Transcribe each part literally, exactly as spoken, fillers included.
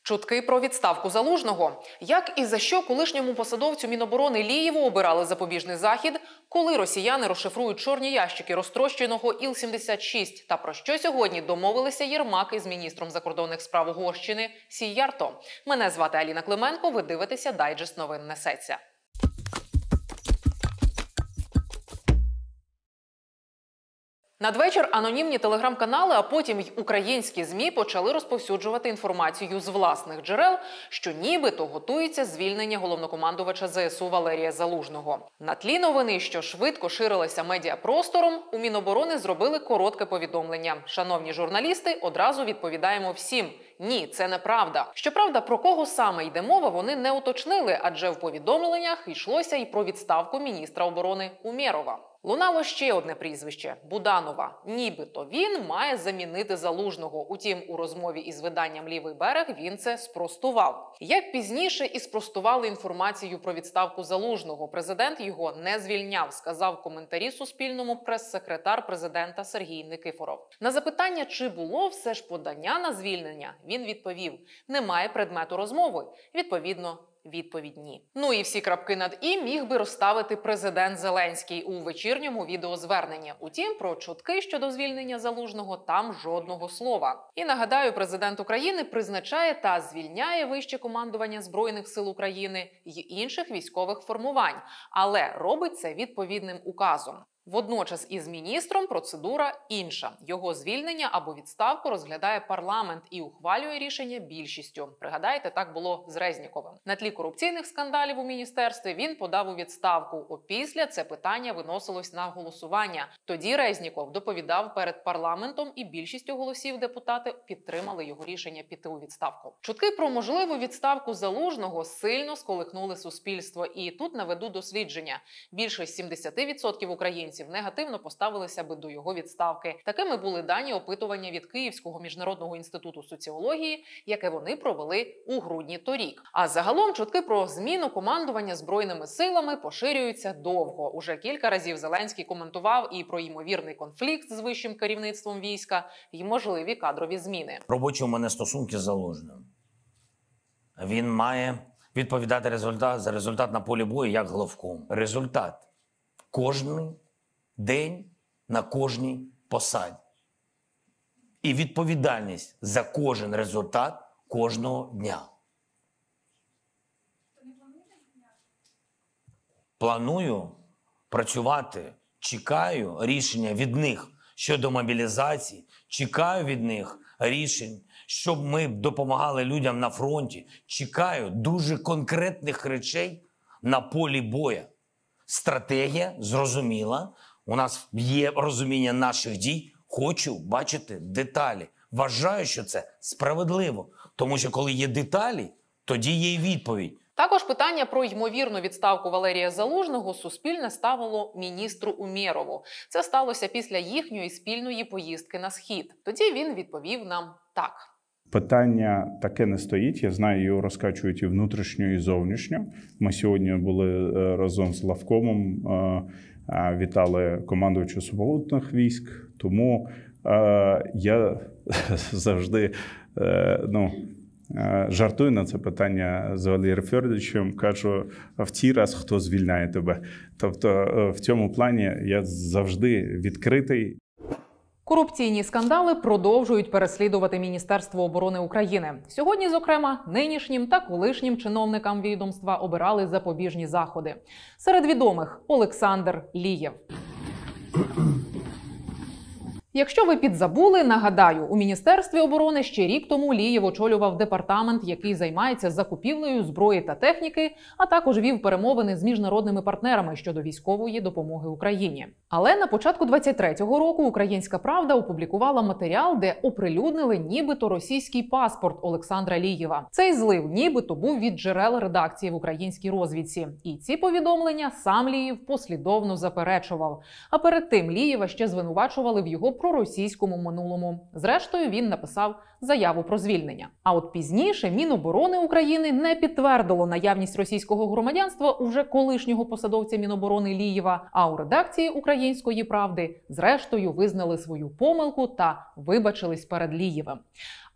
Чутки про відставку Залужного. Як і за що колишньому посадовцю Міноборони Лієву обирали запобіжний захід, коли росіяни розшифрують чорні ящики розтрощеного Іл сімдесят шість та про що сьогодні домовилися Єрмак із міністром закордонних справ Угорщини Сійярто. Мене звати Аліна Клименко, ви дивитеся «Дайджест новин несеться». Надвечір анонімні телеграм-канали, а потім й українські ЗМІ почали розповсюджувати інформацію з власних джерел, що нібито готується звільнення головнокомандувача зе ес у Валерія Залужного. На тлі новини, що швидко ширилися медіапростором, у Міноборони зробили коротке повідомлення. Шановні журналісти, одразу відповідаємо всім – ні, це неправда. Щоправда, про кого саме йде мова, вони не уточнили, адже в повідомленнях йшлося і про відставку міністра оборони Умєрова. Лунало ще одне прізвище – Буданова. Нібито він має замінити Залужного. Утім, у розмові із виданням «Лівий берег» він це спростував. Як пізніше і спростували інформацію про відставку Залужного, президент його не звільняв, сказав в коментарі Суспільному прес-секретар президента Сергій Никифоров. На запитання, чи було все ж подання на звільнення, він відповів – немає предмету розмови. Відповідно, відповідь ні. Ну і всі крапки над «і» міг би розставити президент Зеленський у вечірньому відеозверненні. Утім, про чутки щодо звільнення Залужного там жодного слова. І нагадаю, президент України призначає та звільняє вище командування Збройних сил України й інших військових формувань, але робить це відповідним указом. Водночас із міністром процедура інша. Його звільнення або відставку розглядає парламент і ухвалює рішення більшістю. Пригадайте, так було з Резніковим. На тлі корупційних скандалів у міністерстві він подав у відставку. Опісля це питання виносилось на голосування. Тоді Резніков доповідав перед парламентом, і більшістю голосів депутати підтримали його рішення піти у відставку. Чутки про можливу відставку Залужного сильно сколихнули суспільство. І тут наведу дослідження. Більше сімдесят відсотків українців негативно поставилися би до його відставки. Такими були дані опитування від Київського міжнародного інституту соціології, яке вони провели у грудні торік. А загалом чутки про зміну командування Збройними силами поширюються довго. Уже кілька разів Зеленський коментував і про ймовірний конфлікт з вищим керівництвом війська, і можливі кадрові зміни. Робочі у мене стосунки з Залужним. Він має відповідати результат за результат на полі бою як главком. Результат кожний день на кожній посаді. І відповідальність за кожен результат кожного дня. Планую працювати, чекаю рішення від них щодо мобілізації, чекаю від них рішень, щоб ми допомагали людям на фронті, чекаю дуже конкретних речей на полі бою. Стратегія зрозуміла, у нас є розуміння наших дій, хочу бачити деталі. Вважаю, що це справедливо, тому що коли є деталі, тоді є й відповідь. Також питання про ймовірну відставку Валерія Залужного Суспільне ставило міністру Умєрову. Це сталося після їхньої спільної поїздки на Схід. Тоді він відповів нам так. Питання таке не стоїть. Я знаю, його розкачують і внутрішньо, і зовнішньо. Ми сьогодні були разом з главкомом, вітали командувача сухопутних військ. Тому я завжди ну, жартую на це питання з Валерієм Федоровичем. Кажу, в цей раз хто звільняє тебе. Тобто в цьому плані я завжди відкритий. Корупційні скандали продовжують переслідувати Міністерство оборони України. Сьогодні, зокрема, нинішнім та колишнім чиновникам відомства обирали запобіжні заходи. Серед відомих – Олександр Лієв. Якщо ви підзабули, нагадаю, у Міністерстві оборони ще рік тому Лієв очолював департамент, який займається закупівлею зброї та техніки, а також вів перемовини з міжнародними партнерами щодо військової допомоги Україні. Але на початку двадцять третього року «Українська правда» опублікувала матеріал, де оприлюднили нібито російський паспорт Олександра Лієва. Цей злив нібито був від джерел редакції в українській розвідці. І ці повідомлення сам Лієв послідовно заперечував. А перед тим Лієва ще звинувачували в його проросійському минулому. Зрештою, він написав заяву про звільнення. А от пізніше Міноборони України не підтвердило наявність російського громадянства уже колишнього посадовця Міноборони Лієва, а у редакції «Української правди» зрештою визнали свою помилку та вибачились перед Лієвим.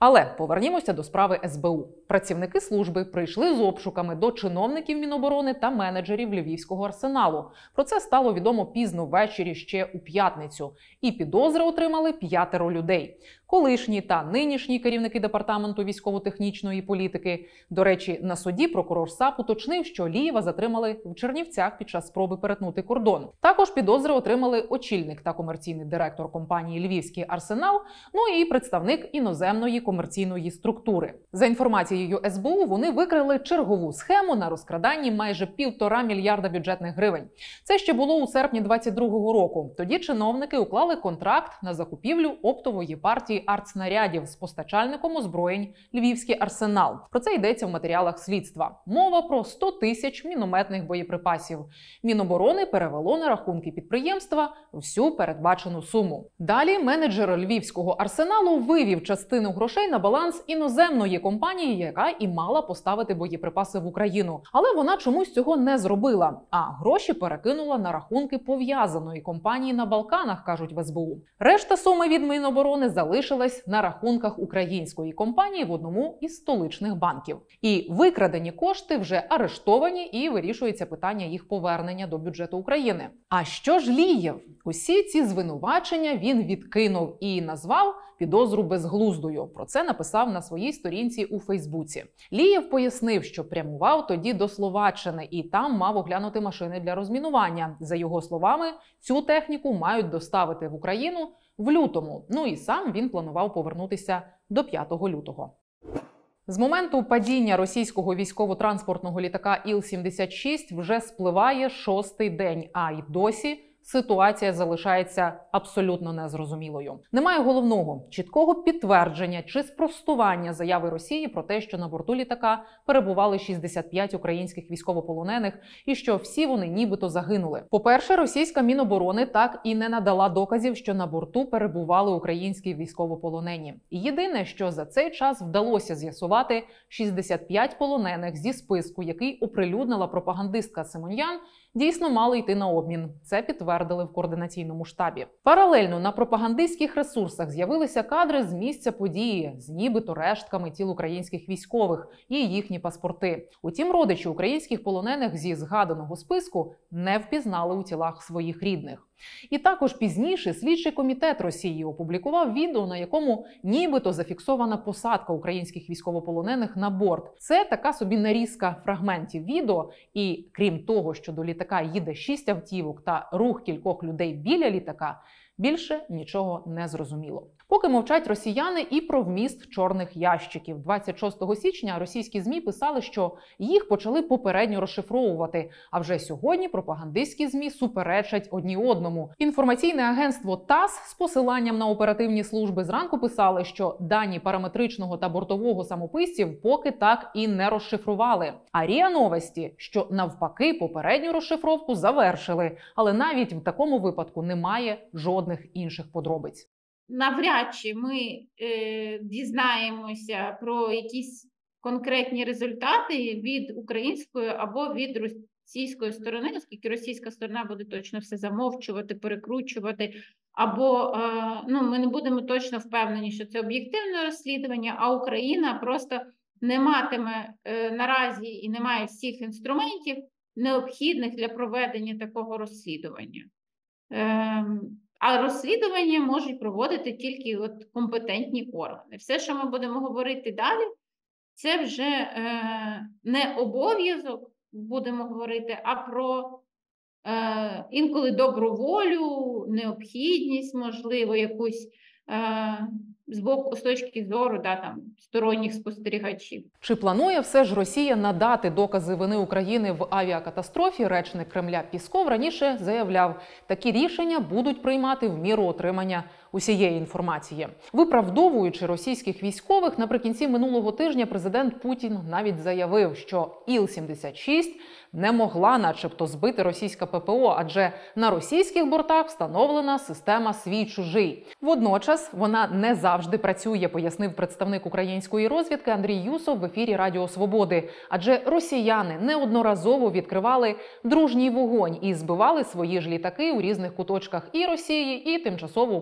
Але повернімося до справи ес бе у. Працівники служби прийшли з обшуками до чиновників Міноборони та менеджерів Львівського арсеналу. Про це стало відомо пізно ввечері ще у п'ятницю. І підозри отримали п'ятеро людей. Колишні та нинішні керівники департаменту військово-технічної політики. До речі, на суді прокурор САП уточнив, що Лієва затримали в Чернівцях під час спроби перетнути кордон. Також підозри отримали очільник та комерційний директор компанії «Львівський арсенал», ну і представник іноземної комерційної структури. За інформацією ес бе у, вони викрили чергову схему на розкраданні майже півтора мільярда бюджетних гривень. Це ще було у серпні двадцять другого року. Тоді чиновники уклали контракт на закупівлю оптової партії артснарядів з постачальником озброєнь «Львівський арсенал». Про це йдеться в матеріалах слідства. Мова про сто тисяч мінометних боєприпасів. Міноборони перевело на рахунки підприємства всю передбачену суму. Далі менеджер Львівського арсеналу вивів частину грошей на баланс іноземної компанії, яка і мала поставити боєприпаси в Україну. Але вона чомусь цього не зробила, а гроші перекинула на рахунки пов'язаної компанії на Балканах, кажуть в ес бе у. Решта суми від Міноборони залишилась на рахунках української компанії в одному із столичних банків. І викрадені кошти вже арештовані, і вирішується питання їх повернення до бюджету України. А що ж Лієв? Усі ці звинувачення він відкинув і назвав підозру безглуздою. Про це написав на своїй сторінці у Фейсбуці. Лієв пояснив, що прямував тоді до Словаччини і там мав оглянути машини для розмінування. За його словами, цю техніку мають доставити в Україну в лютому. Ну і сам він планував повернутися до п'ятого лютого. З моменту падіння російського військово-транспортного літака Іл сімдесят шість вже спливає шостий день, а й досі ситуація залишається абсолютно незрозумілою. Немає головного, чіткого підтвердження чи спростування заяви Росії про те, що на борту літака перебували шістдесят п'ять українських військовополонених і що всі вони нібито загинули. По-перше, російська Міноборони так і не надала доказів, що на борту перебували українські військовополонені. Єдине, що за цей час вдалося з'ясувати, шістдесят п'ять полонених зі списку, який оприлюднила пропагандистка Симоньян, дійсно мали йти на обмін. Це підтвердили в координаційному штабі. Паралельно на пропагандистських ресурсах з'явилися кадри з місця події з нібито рештками тіл українських військових і їхні паспорти. Утім, родичі українських полонених зі згаданого списку не впізнали у тілах своїх рідних. І також пізніше слідчий комітет Росії опублікував відео, на якому нібито зафіксована посадка українських військовополонених на борт. Це така собі нарізка фрагментів відео, і крім того, що до літака їде шість автівок та рух кількох людей біля літака, більше нічого не зрозуміло. Поки мовчать росіяни і про вміст чорних ящиків. двадцять шостого січня російські ЗМІ писали, що їх почали попередньо розшифровувати, а вже сьогодні пропагандистські ЗМІ суперечать одні одному. Інформаційне агентство ТАСС з посиланням на оперативні служби зранку писали, що дані параметричного та бортового самописців поки так і не розшифрували. А РІА Новості, що навпаки попередню розшифровку завершили, але навіть в такому випадку немає жодних інших подробиць. Навряд чи ми е, дізнаємося про якісь конкретні результати від української або від російської сторони, оскільки російська сторона буде точно все замовчувати, перекручувати, або е, ну, ми не будемо точно впевнені, що це об'єктивне розслідування, а Україна просто не матиме е, наразі і не має всіх інструментів, необхідних для проведення такого розслідування. Е, А розслідування можуть проводити тільки от компетентні органи. Все, що ми будемо говорити далі, це вже е, не обов'язок, будемо говорити, а про е, інколи добру волю, необхідність, можливо, якусь е, з боку, з точки зору да, там, сторонніх спостерігачів. Чи планує все ж Росія надати докази вини України в авіакатастрофі? Речник Кремля Пісков раніше заявляв, такі рішення будуть приймати в міру отримання усієї інформації. Виправдовуючи російських військових, наприкінці минулого тижня президент Путін навіть заявив, що Іл сімдесят шість не могла начебто збити російська ППО, адже на російських бортах встановлена система «свій-чужий». Водночас вона не завжди працює, пояснив представник української розвідки Андрій Юсов в ефірі Радіо Свободи. Адже росіяни неодноразово відкривали дружній вогонь і збивали свої ж літаки у різних куточках і Росії, і тимчасово окупованих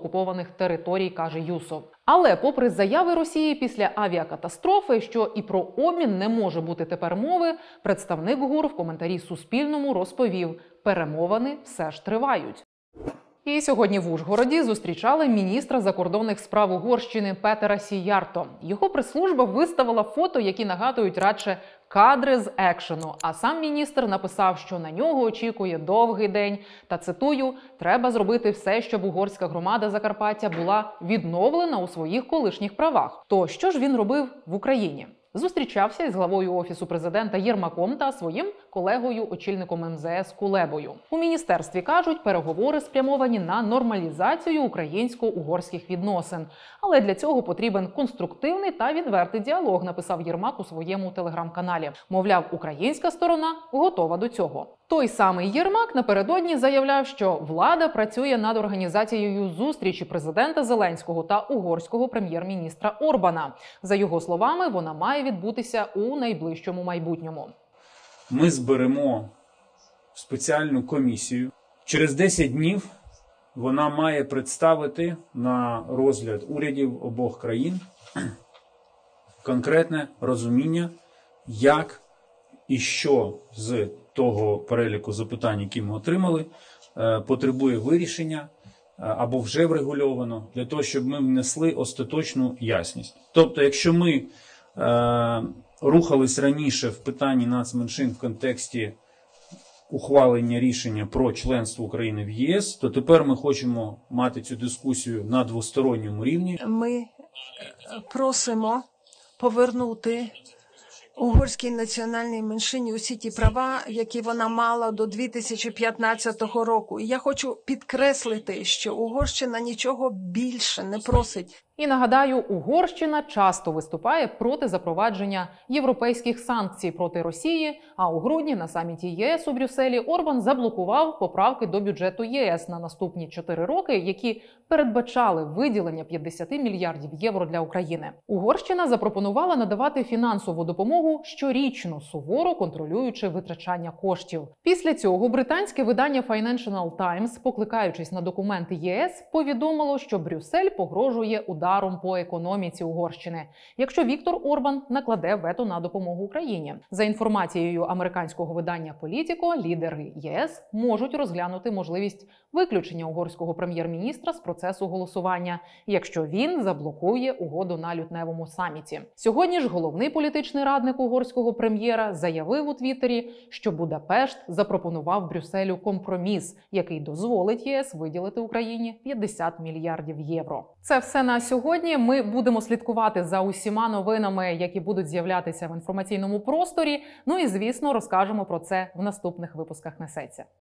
окупованих територій, каже Юсов. Але попри заяви Росії після авіакатастрофи, що і про обмін не може бути тепер мови, представник ГУР в коментарі Суспільному розповів – перемовини все ж тривають. І сьогодні в Ужгороді зустрічали міністра закордонних справ Угорщини Петера Сіярто. Його прес-служба виставила фото, які нагадують радше кадри з екшену, а сам міністр написав, що на нього очікує довгий день. Та, цитую, «треба зробити все, щоб угорська громада Закарпаття була відновлена у своїх колишніх правах». То що ж він робив в Україні? Зустрічався із главою Офісу президента Єрмаком та своїм колегою, очільником ем зе ес Кулебою. У міністерстві кажуть, переговори спрямовані на нормалізацію українсько-угорських відносин. Але для цього потрібен конструктивний та відвертий діалог, написав Єрмак у своєму телеграм-каналі. Мовляв, українська сторона готова до цього. Той самий Єрмак напередодні заявляв, що влада працює над організацією зустрічі президента Зеленського та угорського прем'єр-міністра Орбана. За його словами, вона має відбутися у найближчому майбутньому. Ми зберемо спеціальну комісію. Через десять днів вона має представити на розгляд урядів обох країн конкретне розуміння, як і що з того переліку запитань, які ми отримали, потребує вирішення або вже врегульовано, для того, щоб ми внесли остаточну ясність. Тобто, якщо ми е, рухались раніше в питанні нацменшин в контексті ухвалення рішення про членство України в є ес, то тепер ми хочемо мати цю дискусію на двосторонньому рівні. Ми просимо повернути угорській національній меншині усі ті права, які вона мала до дві тисячі п'ятнадцятого року. І я хочу підкреслити, що Угорщина нічого більше не просить. І нагадаю, Угорщина часто виступає проти запровадження європейських санкцій проти Росії, а у грудні на саміті є ес у Брюсселі Орбан заблокував поправки до бюджету є ес на наступні чотири роки, які передбачали виділення п'ятдесят мільярдів євро для України. Угорщина запропонувала надавати фінансову допомогу щорічно, суворо контролюючи витрачання коштів. Після цього британське видання Financial Times, покликаючись на документи є ес, повідомило, що Брюссель погрожує ударом по економіці Угорщини, якщо Віктор Орбан накладе вето на допомогу Україні. За інформацією американського видання Політіко, лідери є ес можуть розглянути можливість виключення угорського прем'єр-міністра з процесу голосування, якщо він заблокує угоду на лютневому саміті. Сьогодні ж головний політичний радник угорського прем'єра заявив у Твіттері, що Будапешт запропонував Брюсселю компроміс, який дозволить є ес виділити Україні п'ятдесят мільярдів євро. Це все на сьогодні. Ми будемо слідкувати за усіма новинами, які будуть з'являтися в інформаційному просторі. Ну і, звісно, розкажемо про це в наступних випусках «Несеться».